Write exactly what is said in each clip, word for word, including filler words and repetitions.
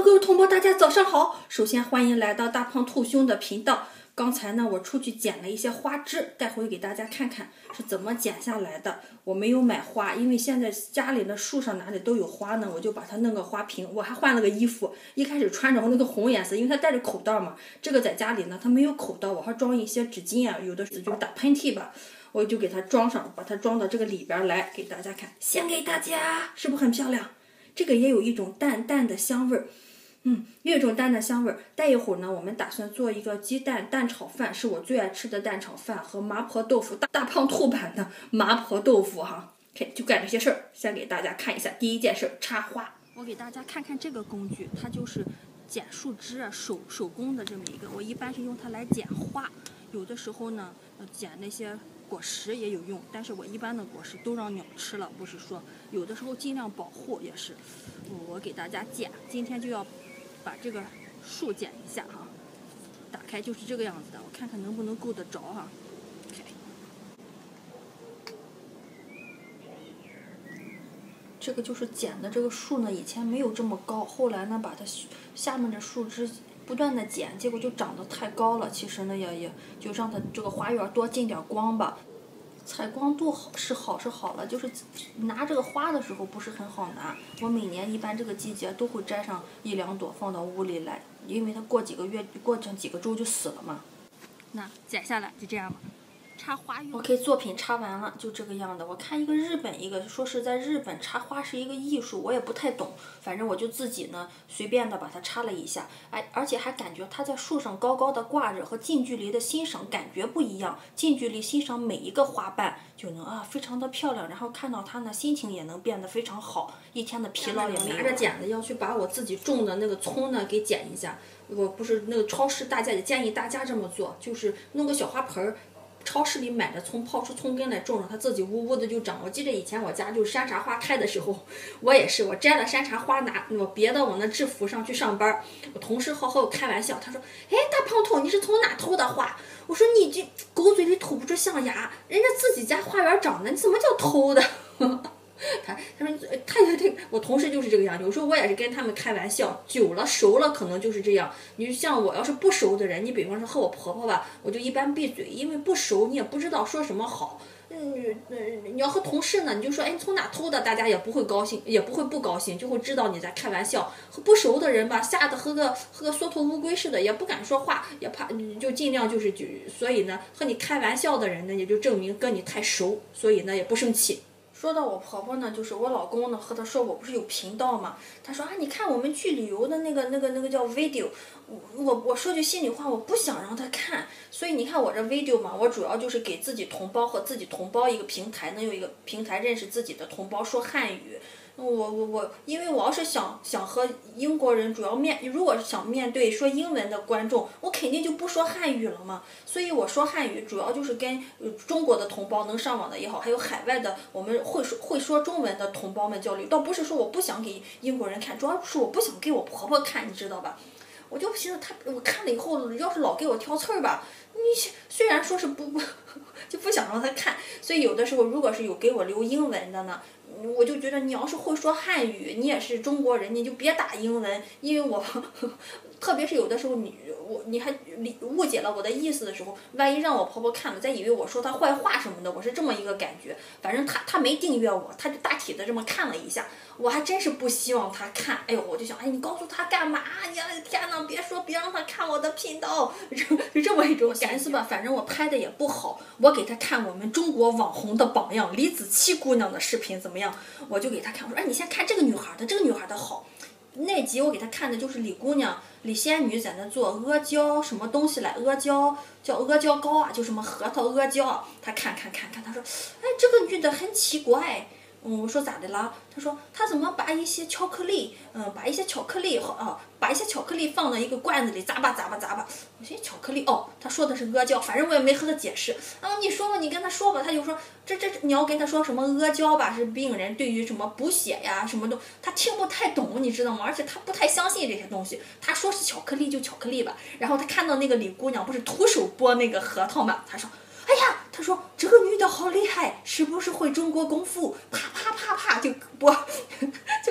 各位同胞，大家早上好！首先欢迎来到大胖兔兄的频道。刚才呢，我出去捡了一些花枝，待会给大家看看是怎么剪下来的。我没有买花，因为现在家里的树上哪里都有花呢，我就把它弄个花瓶。我还换了个衣服，一开始穿着那个红颜色，因为它带着口袋嘛。这个在家里呢，它没有口袋，我还装一些纸巾啊，有的就打喷嚏吧，我就给它装上，把它装到这个里边来给大家看。献给大家，是不是很漂亮？这个也有一种淡淡的香味儿。嗯，有一种淡淡香味儿。待一会儿呢，我们打算做一个鸡蛋蛋炒饭，是我最爱吃的蛋炒饭和麻婆豆腐，大大胖兔版的麻婆豆腐哈。OK， 就干这些事儿。先给大家看一下第一件事，插花。我给大家看看这个工具，它就是剪树枝啊，手手工的这么一个。我一般是用它来剪花，有的时候呢，呃，剪那些果实也有用，但是我一般的果实都让鸟吃了，不是说有的时候尽量保护也是。我给大家剪，今天就要把这个树剪一下哈，打开就是这个样子的，我看看能不能够得着哈。OK， 这个就是剪的这个树呢，以前没有这么高，后来呢把它下面的树枝不断的剪，结果就长得太高了。其实呢也也就让它这个花园多进点光吧。采光度好是好是好了，就是拿这个花的时候不是很好拿。我每年一般这个季节都会摘上一两朵放到屋里来，因为它过几个月过上几个周就死了嘛。那剪下来就这样吧。插花用。OK， 作品插完了，就这个样的。我看一个日本一个说是在日本插花是一个艺术，我也不太懂，反正我就自己呢随便的把它插了一下，哎，而且还感觉它在树上高高的挂着，和近距离的欣赏感觉不一样。近距离欣赏每一个花瓣就能啊非常的漂亮，然后看到它呢心情也能变得非常好，一天的疲劳也没有。拿着剪子要去把我自己种的那个葱呢给剪一下。我不是那个超市，大家也建议大家这么做，就是弄个小花盆儿。超市里买的葱，泡出葱根来种上，它自己呜呜的就长。我记得以前我家就是山茶花开的时候，我也是，我摘了山茶花拿我别到我那制服上去上班，我同事好和我开玩笑，他说：“哎，大胖兔，你是从哪偷的花？”我说：“你这狗嘴里吐不出象牙，人家自己家花园长的，你怎么叫偷的？”他他说他他我同事就是这个样子，有时候我也是跟他们开玩笑，久了熟了可能就是这样。你就像我要是不熟的人，你比方说和我婆婆吧，我就一般闭嘴，因为不熟你也不知道说什么好。嗯嗯，你要和同事呢，你就说哎你从哪偷的，大家也不会高兴，也不会不高兴，就会知道你在开玩笑。和不熟的人吧，吓得和个和个缩头乌龟似的，也不敢说话，也怕，就尽量就是就所以呢，和你开玩笑的人呢，也就证明跟你太熟，所以呢也不生气。说到我婆婆呢，就是我老公呢，和她说我不是有频道嘛，他说啊，你看我们去旅游的那个那个那个叫 video， 我我说句心里话，我不想让他看，所以你看我这 video 嘛，我主要就是给自己同胞和自己同胞一个平台，能有一个平台认识自己的同胞说汉语。我我我，因为我要是想想和英国人主要面，如果是想面对说英文的观众，我肯定就不说汉语了嘛。所以我说汉语主要就是跟中国的同胞能上网的也好，还有海外的我们会说会说中文的同胞们交流。倒不是说我不想给英国人看，主要是我不想给我婆婆看，你知道吧？我就寻思他，我看了以后，要是老给我挑刺儿吧，你虽然说是不不就不想让他看，所以有的时候如果是有给我留英文的呢。我就觉得你要是会说汉语，你也是中国人，你就别打英文，因为我特别是有的时候你我你还误解了我的意思的时候，万一让我婆婆看了，再以为我说她坏话什么的，我是这么一个感觉。反正她她没订阅我，她就大体的这么看了一下，我还真是不希望她看。哎呦，我就想，哎，你告诉她干嘛呀？天哪，别说别让她看我的频道，就这么一种感觉吧。反正我拍的也不好，我给她看我们中国网红的榜样李子柒姑娘的视频怎么样？我就给她看，我说，哎，你先看这个女孩的，这个女孩的好。那集我给她看的就是李姑娘、李仙女在那做阿胶什么东西来，阿胶叫阿胶糕啊，就什么核桃阿胶啊。她看看看看，她说，哎，这个女的很奇怪。嗯，我说咋的啦？他说他怎么把一些巧克力，嗯，把一些巧克力啊，把一些巧克力放到一个罐子里，砸吧砸吧砸吧。我说巧克力哦，他说的是阿胶，反正我也没和他解释。啊，你说吧，你跟他说吧，他就说这这你要跟他说什么阿胶吧，是病人对于什么补血呀什么的，他听不太懂，你知道吗？而且他不太相信这些东西。他说是巧克力就巧克力吧。然后他看到那个李姑娘不是徒手剥那个核桃嘛，他说。哎呀，他说这个女的好厉害，是不是会中国功夫？啪啪啪啪就剥，就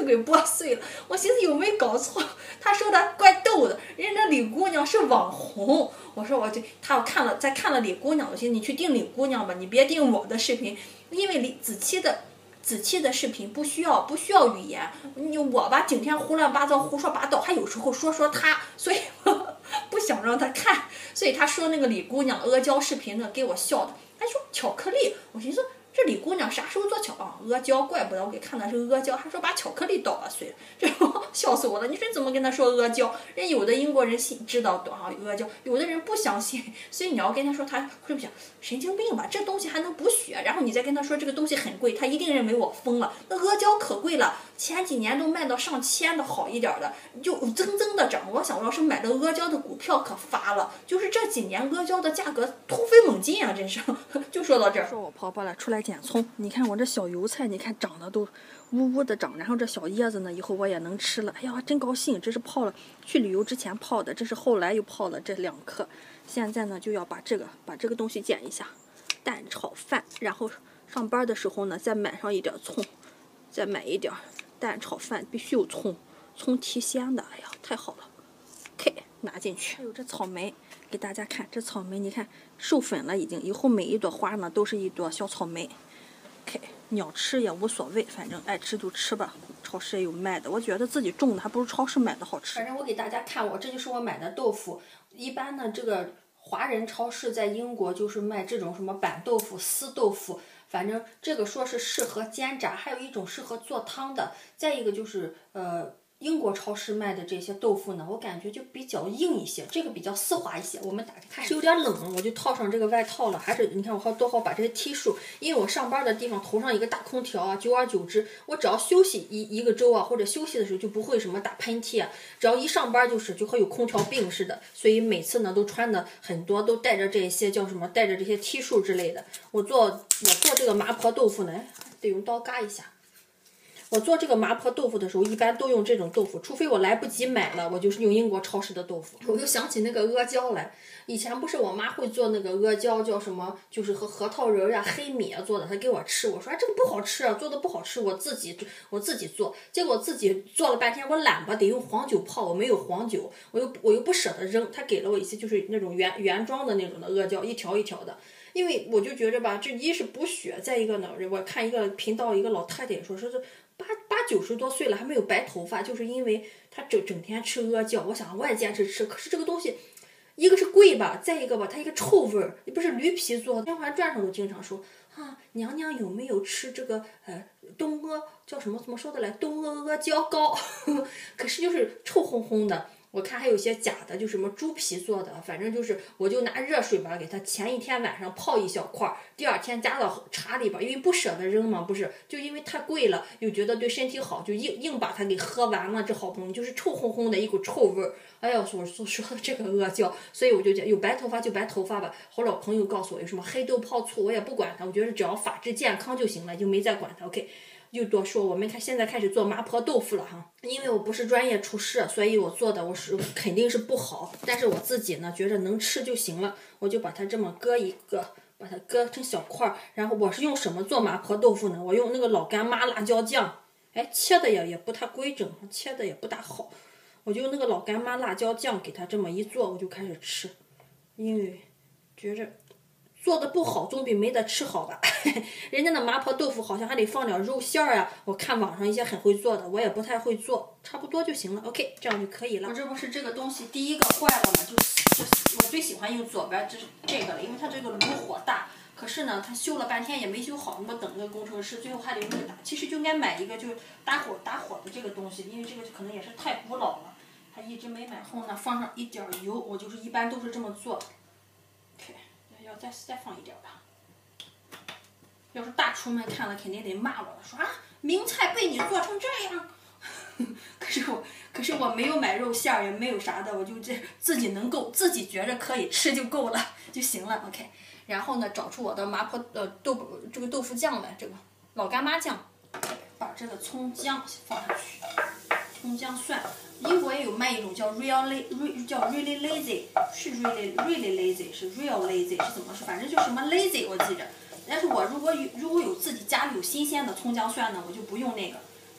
给剥碎了。我寻思有没有搞错？他说他怪逗的，人家李姑娘是网红。我说我这他看了再看了李姑娘，我寻思你去订李姑娘吧，你别订我的视频，因为李子期的。子期的视频不需要不需要语言，你我吧整天胡乱八糟胡说八道，还有时候说说他，所以不想让他看，所以他说那个李姑娘阿胶视频呢，给我笑的，还说巧克力，我寻思这李姑娘啥时候做巧啊？阿胶，怪不得我给看的是阿胶，还说把巧克力捣了碎了，这笑死我了！你说怎么跟他说阿胶？人有的英国人信知道多少阿胶，有的人不相信，所以你要跟他说他会不想神经病吧？这东西还能补血？然后你再跟他说这个东西很贵，他一定认为我疯了。那阿胶可贵了，前几年都卖到上千的好一点的，就增增的涨。我想要是买的阿胶的股票可发了，就是这几年阿胶的价格突飞猛进啊！真是，就说到这儿。说我婆婆了，出来捡葱，你看我这小油菜，你看长得都呜呜的长，然后这小叶子呢，以后我也能吃了。哎呀，真高兴！这是泡了，去旅游之前泡的，这是后来又泡了这两颗。现在呢，就要把这个把这个东西剪一下，蛋炒饭，然后上班的时候呢，再买上一点葱，再买一点蛋炒饭，必须有葱，葱提鲜的。哎呀，太好了 ！OK， 拿进去。还有这草莓，给大家看，这草莓你看授粉了已经，以后每一朵花呢都是一朵小草莓。OK， 鸟吃也无所谓，反正爱吃就吃吧。超市也有卖的，我觉得自己种的还不如超市买的好吃。反正我给大家看，我这就是我买的豆腐。一般呢，这个华人超市在英国就是卖这种什么板豆腐、丝豆腐，反正这个说是适合煎炸，还有一种适合做汤的。再一个就是呃。英国超市卖的这些豆腐呢，我感觉就比较硬一些，这个比较丝滑一些。我们打开还是有点冷，我就套上这个外套了。还是你看我好多好把这些 T 恤，因为我上班的地方头上一个大空调啊，久而久之，我只要休息一一个周啊，或者休息的时候就不会什么打喷嚏啊，只要一上班就是就和有空调病似的。所以每次呢都穿的很多，都带着这些叫什么，带着这些 T 恤之类的。我做我做这个麻婆豆腐呢，得用刀嘎一下。我做这个麻婆豆腐的时候，一般都用这种豆腐，除非我来不及买了，我就是用英国超市的豆腐。我就想起那个阿胶来，以前不是我妈会做那个阿胶，叫什么，就是和核桃仁呀、黑米啊做的，她给我吃，我说哎这个不好吃啊，做的不好吃，我自己我自己做，结果自己做了半天，我懒吧，得用黄酒泡，我没有黄酒，我又我又不舍得扔，她给了我一些就是那种原原装的那种的阿胶，一条一条的。因为我就觉着吧，这一是补血，再一个呢，我看一个频道一个老太太也说，说是八八九十多岁了还没有白头发，就是因为她整整天吃阿胶。我想我也坚持吃，可是这个东西，一个是贵吧，再一个吧，它一个臭味儿，也不是驴皮做的。《甄嬛传》上都经常说啊，娘娘有没有吃这个呃东阿叫什么怎么说的来，东阿阿胶糕，可是就是臭烘烘的。我看还有些假的，就什么猪皮做的，反正就是我就拿热水吧，给它前一天晚上泡一小块，第二天加到茶里边，因为不舍得扔嘛，不是，就因为太贵了，又觉得对身体好，就硬硬把它给喝完了。这好不容易就是臭烘烘的一股臭味儿，哎呀，我说说的这个阿胶，所以我就讲有白头发就白头发吧。我老朋友告诉我有什么黑豆泡醋，我也不管它，我觉得只要发质健康就行了，就没再管它。OK。又多说，我们看现在开始做麻婆豆腐了哈，因为我不是专业厨师，所以我做的我是肯定是不好，但是我自己呢觉得能吃就行了，我就把它这么割一个，把它割成小块儿，然后我是用什么做麻婆豆腐呢？我用那个老干妈辣椒酱，哎，切的也也不太规整，切的也不大好，我就用那个老干妈辣椒酱给它这么一做，我就开始吃，因为觉着。做的不好总比没得吃好吧人家的麻婆豆腐好像还得放点肉馅儿啊，我看网上一些很会做的，我也不太会做，差不多就行了。 OK， 这样就可以了。我这不是这个东西第一个坏了嘛，就就我最喜欢用左边这是这个了，因为它这个炉火大，可是呢它修了半天也没修好，我等个工程师最后还得用这个打，其实就应该买一个就是打火打火的这个东西，因为这个可能也是太古老了，还一直没买。后呢放上一点油，我就是一般都是这么做。OK，要再再放一点吧。要是大厨们看了，肯定得骂我了，说啊，名菜被你做成这样。可是我，可是我没有买肉馅儿，也没有啥的，我就这自己能够，自己觉着可以吃就够了就行了。OK， 然后呢，找出我的麻婆呃豆这个豆腐酱来，这个老干妈酱，把这个葱姜放上去，葱姜蒜。英国也有卖一种叫 really 叫 really lazy， 是 really really lazy 是 real lazy 是怎么说？反正就什么 lazy 我记着。但是我如果有如果有自己家里有新鲜的葱姜蒜呢，我就不用那个，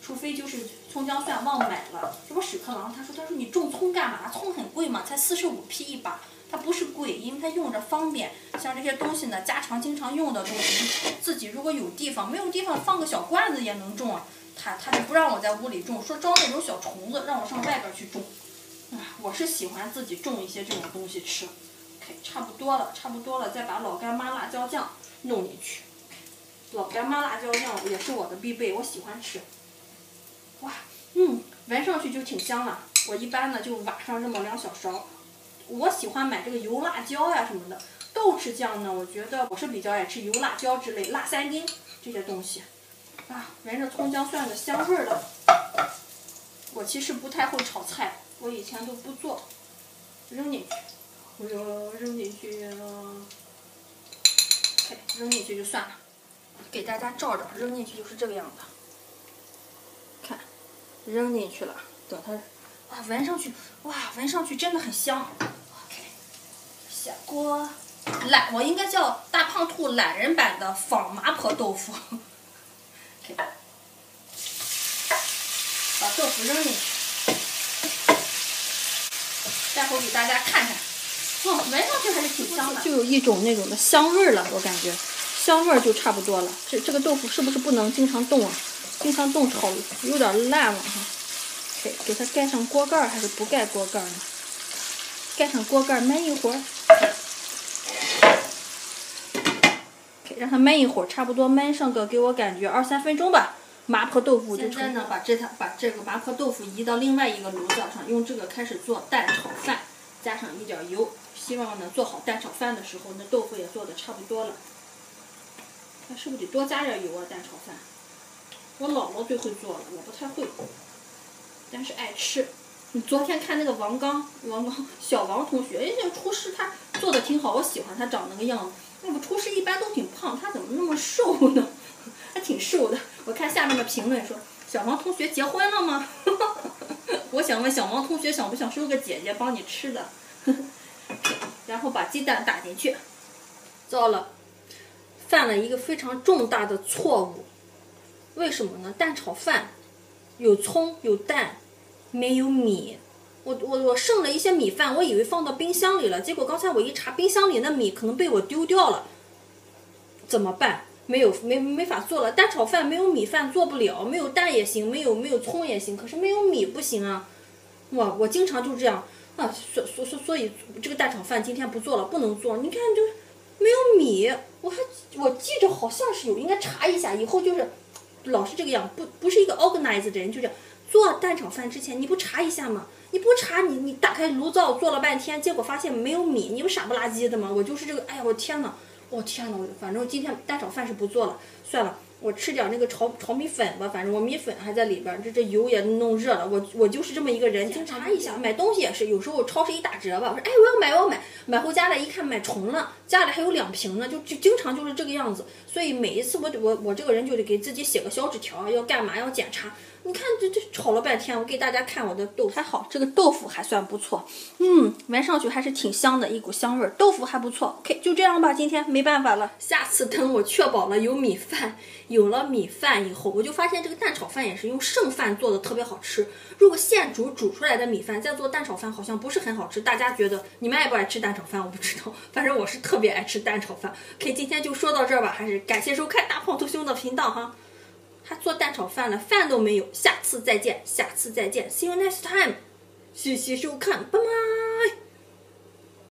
除非就是葱姜蒜忘买了。这不屎壳郎他说他说你种葱干嘛？葱很贵嘛，才四十五匹一把。它不是贵，因为它用着方便。像这些东西呢，家常经常用的东西，自己如果有地方，没有地方放个小罐子也能种啊。他他就不让我在屋里种，说招那种小虫子，让我上外边去种。啊，我是喜欢自己种一些这种东西吃。OK， 差不多了，差不多了，再把老干妈辣椒酱弄进去。老干妈辣椒酱也是我的必备，我喜欢吃。哇，嗯，闻上去就挺香了。我一般呢就挖上这么两小勺。我喜欢买这个油辣椒呀、啊、什么的。豆豉酱呢，我觉得我是比较爱吃油辣椒之类、辣三丁这些东西。啊，闻着葱姜蒜的香味儿了。我其实不太会炒菜，我以前都不做。扔进去，哎呦，扔进去了。OK， 扔进去就算了。给大家照照，扔进去就是这个样子。看，扔进去了，等它。哇，闻上去，哇，闻上去真的很香。OK， 下锅，懒，我应该叫大胖兔懒人版的仿麻婆豆腐。OK， 把豆腐扔进去，待会儿给大家看看。哦，闻上去还是挺香的，就有一种那种的香味儿了，我感觉香味儿就差不多了。这这个豆腐是不是不能经常动啊？经常动炒有点烂了哈。给它盖上锅盖还是不盖锅盖呢？盖上锅盖焖一会儿，让它焖一会儿，差不多焖上个给我感觉二三分钟吧。麻婆豆腐就成。现在呢，把这它把这个麻婆豆腐移到另外一个炉子上，用这个开始做蛋炒饭，加上一点油，希望呢做好蛋炒饭的时候，那豆腐也做的差不多了。那是不是得多加点油啊？蛋炒饭，我姥姥最会做了，我不太会。但是爱吃。你昨天看那个王刚，王刚小王同学，哎，那个厨师他做的挺好，我喜欢他长那个样子。那个厨师一般都挺胖，他怎么那么瘦呢？还挺瘦的。我看下面的评论说，小王同学结婚了吗？我想问小王同学想不想收个姐姐帮你吃的？然后把鸡蛋打进去。糟了，犯了一个非常重大的错误。为什么呢？蛋炒饭。有葱有蛋，没有米。我我我剩了一些米饭，我以为放到冰箱里了，结果刚才我一查，冰箱里那米可能被我丢掉了。怎么办？没有没没法做了。蛋炒饭没有米饭做不了，没有蛋也行，没有没有葱也行，可是没有米不行啊。哇，我经常就这样啊，所所所所以这个蛋炒饭今天不做了，不能做。你看这没有米，我还我记着好像是有，应该查一下，以后就是。老是这个样，不不是一个 organized 的人，就这样做蛋炒饭之前你不查一下吗？你不查，你你打开炉灶做了半天，结果发现没有米，你不傻不拉几的吗？我就是这个，哎呀，我天呐，我、哦、天呐，反正今天蛋炒饭是不做了，算了，我吃点那个炒炒米粉吧，反正我米粉还在里边，这这油也弄热了，我我就是这么一个人，经常查一下。买东西也是，有时候超市一打折吧，我说哎我要买我要买，买回家来一看买重了，家里还有两瓶呢，就就经常就是这个样子。所以每一次我我我这个人就得给自己写个小纸条，要干嘛要检查。你看这这炒了半天，我给大家看我的豆腐，还好这个豆腐还算不错，嗯，闻上去还是挺香的，一股香味儿，豆腐还不错。OK， 就这样吧，今天没办法了，下次等我确保了有米饭，有了米饭以后，我就发现这个蛋炒饭也是用剩饭做的特别好吃。如果现煮煮出来的米饭再做蛋炒饭，好像不是很好吃。大家觉得你们爱不爱吃蛋炒饭？我不知道，反正我是特别爱吃蛋炒饭。OK， 今天就说到这儿吧，还是感谢收看大胖头兄的频道哈。还做蛋炒饭了，饭都没有。下次再见，下次再见 ，See you next time。谢谢收看，拜拜。